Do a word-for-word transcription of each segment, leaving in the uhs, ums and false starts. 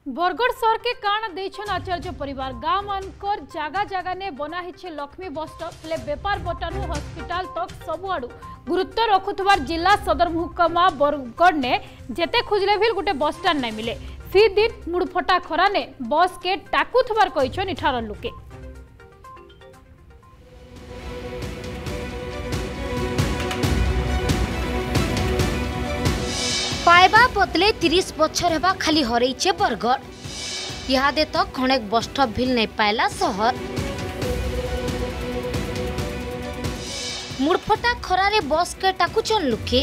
बरगढ़ शहर के काण देछन आचार्य परिवार गाँव मानकर जागा जागा ने बना हिचे लक्ष्मी बस स्टॉप ले बेपार बटानु हॉस्पिटल तक सबुआडू गुरुत्व रखुथबार जिला सदर महकुमा बरगढ़ ने जेते खोजले भी गोटे बस स्टैंड नहीं मिले। फी दिन मुड़फटा खरा ने बस के टाकुथबार कहिछन इठार लोके। पाइबा बदले तीस बछर हेबा खाली हरैचे बरगढ़ इहादे तो खणेक बस स्टॉप भी नहीं पाइला शहर। मुड़फटा खरारे बस के टाकुचन लुके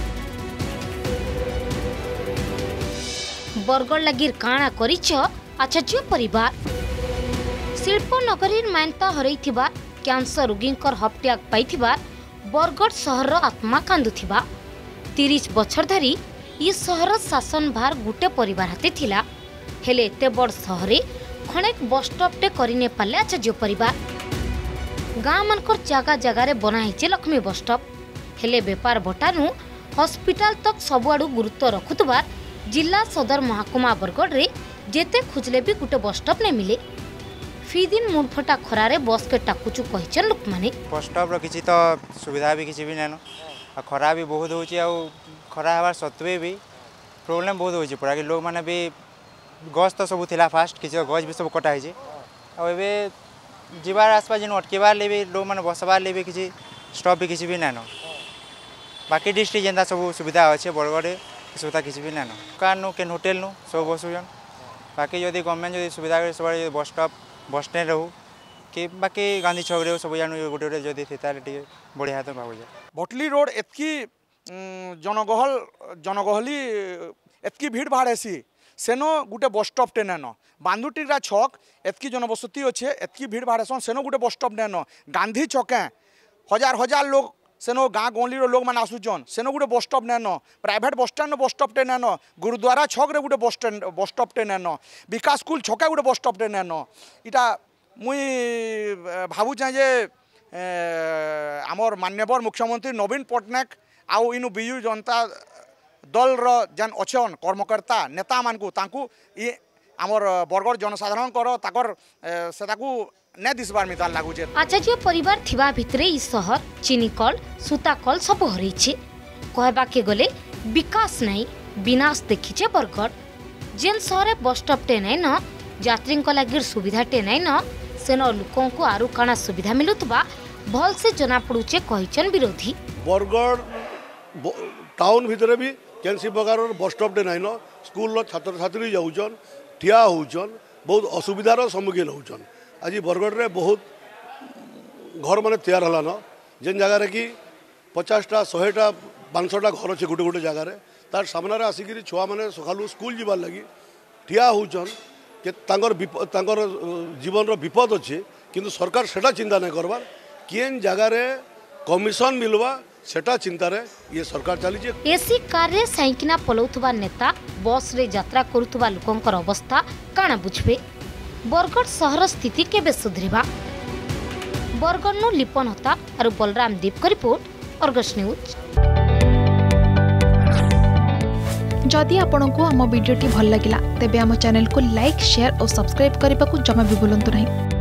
बरगढ़ लगिर काणा करिछ आचार्य परिवार। शिल्प नगरी मान्यता हरैथिबा कैंसर रोगींकर हप्टियाक पाइथिबा बरगढ़ शहर आत्मा कांदुथिबा तीस बछर धरी ई शहर शासन भार गुटे परिवार हाथे थिला हेले एते बड़ शहरे खणेक बस स्टॉप टे करिने पाले आचार्य परिवार। गाँ मानकर जगह जगार बना हिचे लक्ष्मी बस स्टॉप हेले बेपार बटानु हॉस्पिटल तक सबुआडू गुरुत्व रखुतबार जिला सदर महकुमा बरगढ़ रे जेते खुजले भी गुटे बस स्टॉप ने मिले। फी दिन मुड़फटा खरारे बस के टाकुचु कहिचन लोक माने। बस स्टॉप रो किछि तो सुविधा भी किछि भी नैनो आ खरा भी बहुत होची आ खरा हबार सत्वे भी प्रॉब्लम बहुत होची पड़ा कि लोग माने भी गछ तो सब थिला फास्ट किछि गछ भी सब कटा हिजे आ एबे जीवार आसपास जिन अटकेबार ले भी लोग माने बसबार ले भी किछि स्टॉप भी किछि भी नैनो। बाकी डिस्ट्रिक्ट जेंदा सब सुविधा अच्छे बरगढ़ सुविधा किछि भी नैनो कार नु केन होटल नु सब बसुजन। बाकी जदि गवर्नमेंट जदि सुविधा करे सब बस स्टॉप बस स्टैंड रहू कि बाकी गांधी छक रे सब जानु गोटे गोटे जदि थी ताले टिके बढ़िया तो भाबु जे भटली रोड एतकी जनगहल जनगहली एतकी भीड़ भाड़ हेसी सेनो गुटे बस स्टॉप टे नैन बांदुटीरा छक एतकी जनबसती अच्छे एतकी भीड़ भाड़ हेसन सेनो गुटे बस स्टॉप नैन गांधी छके हजार हजार लोग सेनो गाँ गहली लोग मैंने आसुचन सेनो गुटे बस स्टॉप नैन private bus stand bus stop टे नैन गुरुद्वारा छक रे गुटे बस स्टैंड बस स्टॉप टे नैन विकास स्कूल छके गुटे बस स्टॉप टे नैन इटा मुई भावुचे जे आमर मान्यवर मुख्यमंत्री नवीन पट्टनायक आउ इनु बिजु जनता दल रो जन अच्छन कर्मकर्ता नेता मानकु तांकु इ आमर बरगढ़ जनसाधारण कर ताकर सेताकु ने दिसबार मिताल लागु जे। आचार्य परिवार थिबा भितरे इ शहर चीनी कल सूता कल सब हरैछे कहबा के गले विकास नहीं विनाश देखिछे बरगढ़। जेन शहरे बस स्टॉप टे नै न यात्री को लागिर सुविधा टे नै न सेन लोकों को आरु काना सुविधा मिलुतबा भल से जना पड़ुचे कहिचन विरोधी। बरगढ़ टाउन भितर भी कैंसी प्रकार बस स्टॉप टे नाइन स्कूल छात्र छात्री जाऊन ठिया होचन बहुत असुविधार सम्मुखीन होचन। आज बरगढ़ रे बहुत घर माने तैयार हलान जेन जगह कि पचासटा शहेटा पाँचशटा घर अच्छे गोटे गोटे जगार तार सामने आसिक छुआ मैंने सकालू स्कूल जीवार लगी ठिया होचन के तांकर तांकर जीवन रो विपद अच्छे किंतु सरकार सेटा चिंता नहीं करबार केन जगार कमिशन मिलवा सेटा चिंता रे ये सरकार चली। एसी कार रे साइकिना पलौथुबा नेता बस रे यात्रा करुथुबा लोकंकर अवस्था काना बुझबे बरगढ़ शहर स्थिति केबे सुधरिबा। बरगढ़ नु लिपन होता और बलराम दीप का रिपोर्ट अर्गस न्यूज। जदि आपंक आम भिडी भल लगा तेब आम चैनल को लाइक शेयर और सब्सक्राइब करने को जमा भी भूलु नहीं।